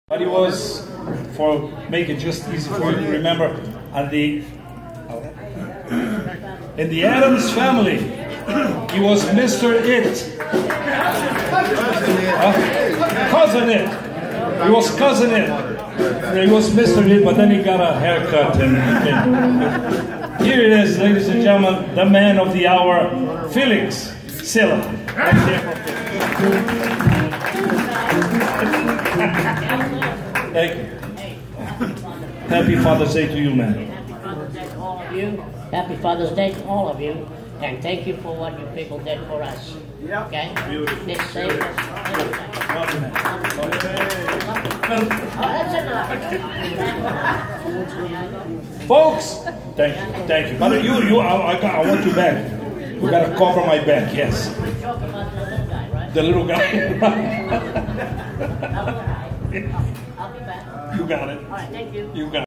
But it was, for make it just easy for you to remember, in the Adams family, he was Mr. It. Cousin It. He was Cousin It. He was Mr. It, but then he got a haircut. And here it is, ladies and gentlemen, the man of the hour, Felix, Silla. Thank you. Happy Father's Day to you, man. Happy Father's Day to all of you. Happy Father's Day to all of you. And thank you for what you people did for us. Okay? It saved us. Love you, man. That's enough. Folks, thank you. But I want you back. We gotta cover my back, yes. We're talking about the little guy, right? The little guy. I'll be back. You got it. All right, thank you. You got it.